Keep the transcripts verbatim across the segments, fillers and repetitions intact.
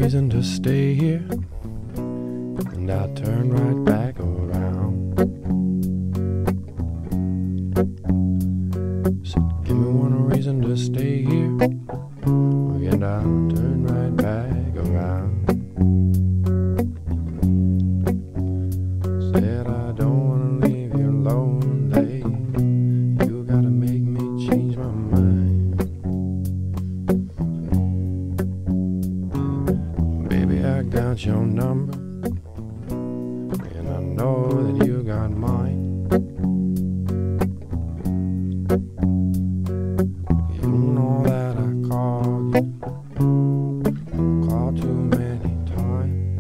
reason to stay here, and I'll turn right back around. Said, give me one reason to stay here, and I'll turn right back around. Said, I don't want to leave you lonely, you gotta make me change my mind. Baby, I got your number, and I know that you got mine. You know that I called you, called too many times.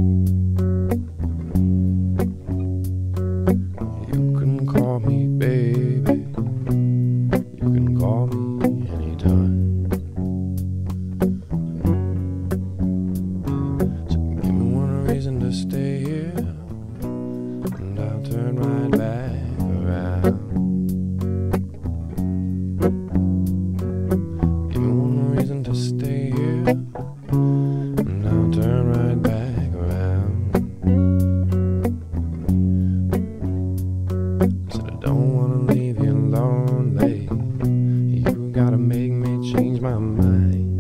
You can call me baby, you can call me anytime. So give me one reason to stay here, and I'll turn right back around. Give me one reason to stay here, and I'll turn right back around. Said I don't wanna leave you lonely, you gotta make me change my mind.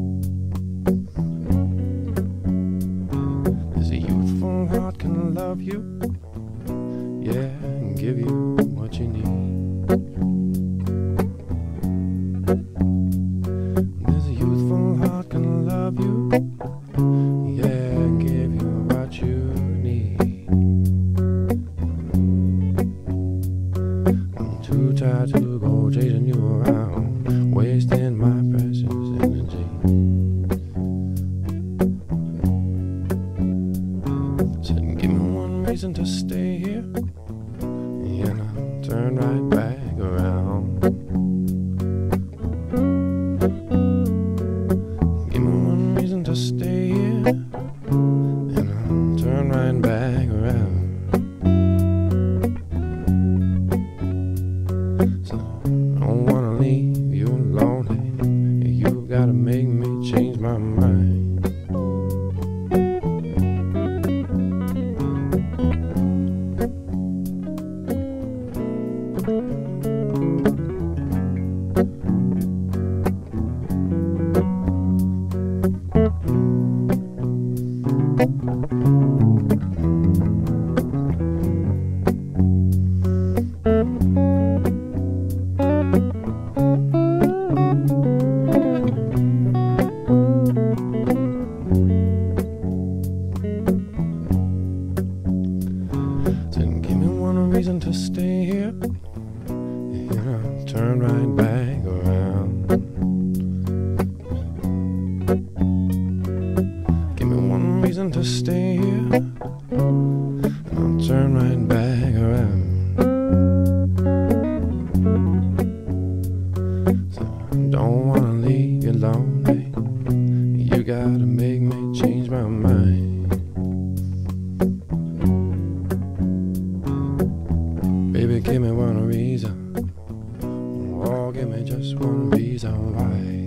This youthful heart can love you, yeah, and give you what you need. This youthful heart can love you, yeah, and give you what you need. I'm too tired to go chasing you around, wasting my precious energy. Said, give me one reason to stay here, and I'll turn right back around. Give me one reason to stay here, and I'll turn right back around. So I don't wanna leave you lonely, you gotta make me change my mind. Said, give me one reason to stay here, and I'll turn right back around. Give me one reason to stay here, and I'll turn right back around. So I don't wanna leave you lonely, you gotta make me change my mind. Baby, give me one reason, oh, give me just one reason why.